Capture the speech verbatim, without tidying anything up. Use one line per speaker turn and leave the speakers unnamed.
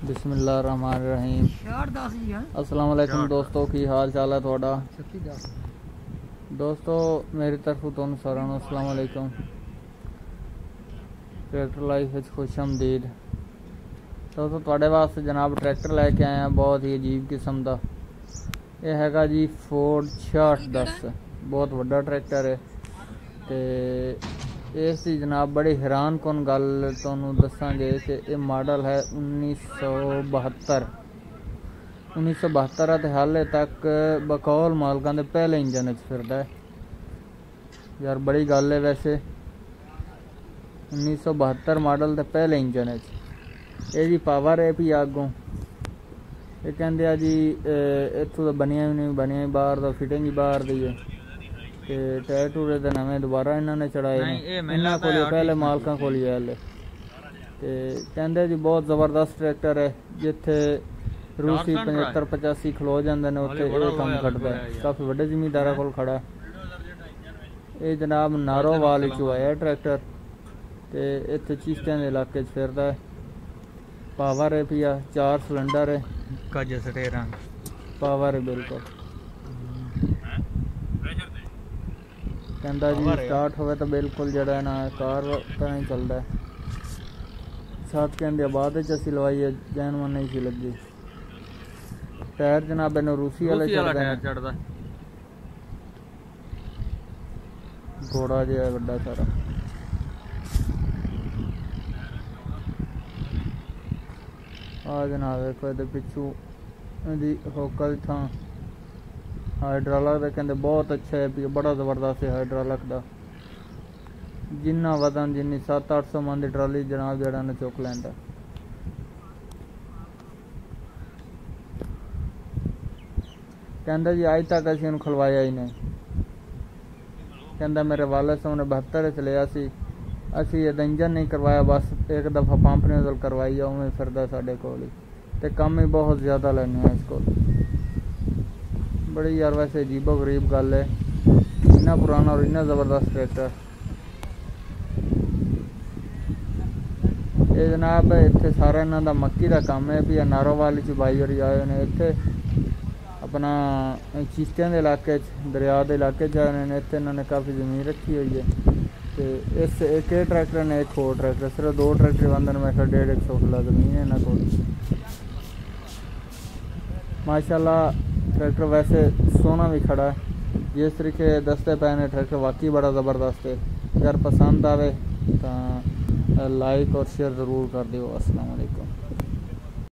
बिस्मिल्लाहिर्रहमानिर्रहीम। अस्सलाम वालेकुम दोस्तों, की हाल चाल है थोड़ा। दोस्तों मेरी तरफ तो सारा अस्सलाम वालेकुम। ट्रैक्टर लाइफ विच खुश आमदीद। दोस्तों थोड़े वास्ते जनाब ट्रैक्टर लैके आए हैं बहुत ही अजीब किस्म का। यह हैगा जी फोर्ड छियासठ दस, बहुत वड्डा ट्रैक्टर है। तो इस जनाब बड़ी हैरान कौन गल तुहानू दसांगे कि यह मॉडल है उन्नीस सौ बहत्तर उन्नीस सौ बहत्तर है। तो हाले तक बकौल मालकां दे पहले इंजन फिरदा है यार, बड़ी गल है। वैसे उन्नीस सौ बहत्तर मॉडल तो पहले इंजन है ये जी पावर है भी आगों। ये कहते हैं जी इतों तो बनिया भी नहीं बनिया बाहर का, फिटिंग ही बाहर दी है। तो टायर टूरे तो नवे दोबारा इन्होंने चढ़ाए इन्होंने को पहले मालकों को ही हले। तो कहते जी बहुत ज़बरदस्त ट्रैक्टर है, जिथे रूसी पचहत्तर पचासी खलो जाते हैं उत्थे ये काम करता है। काफ़ी बड़े जिमीदारा को खड़ा है। ये जनाब नारोवाल चो आया ट्रैक्टर, तो इतने चिश्तियां के इलाके फिरदा है। पावर है पिया, चार सिलेंडर है, पावर है बिल्कुल। कहता जी स्टार्ट होवे तो बिल्कुल जड़ा है ना कार तरह ही चलता है। छत कहते बाद असी लवाई है, जैन मन नहीं सी लगी। टायर जनाब इन रूसी वाले चढ़ता, घोड़ा जो है बड़ा सारा। आ जनाब देखो ये पिछू होकल था हाइड्रोलिक कहते बहुत अच्छा है, बड़ा जबरदस्त है हाइड्रोलिक का। जिन्ना वजन जिन्नी सत्त अठ सौ मन की ट्राली जनाब जरा ने चुक लैंदा। कहता जी अज तक असी उन्हें खलवाया ही नहीं। कहता मेरे वाले साहब ने बहत्तर च लिया सी, असी इंजन नहीं करवाया, बस एक दफ़ा पंप नजल करवाई है, उमें फिरदा साडे कोल ही। ते कम ही बहुत ज़्यादा लैने इस को। बड़ी यार वैसे अजीबो गरीब गल है, इन्ना पुराना और इन्ना ज़बरदस्त ट्रैक्टर। ये जनाब इत्थे सारा इन्हां दा मक्की का काम है भी। नारोवाल च बाई होरी आए ने, इत्थे अपना चिश्तियां दे इलाके दरिया के इलाके च आए ने। इत्थे इन्होंने काफ़ी ज़मीन रखी हुई है। तो इस एक ट्रैक्टर ने एक होर ट्रैक्टर, सिर्फ दो ट्रैक्टर बंदन में फिर डेढ़ एक सौ किला जमीन है इन्हों को। माशाल्लाह ट्रैक्टर वैसे सोना भी खड़ा है, जिस तरीके दसते पे ने ट्रैक्टर वाकई बड़ा ज़बरदस्त है। अगर पसंद आवे तो लाइक और शेयर ज़रूर कर दियो। अस्सलाम वालेकुम।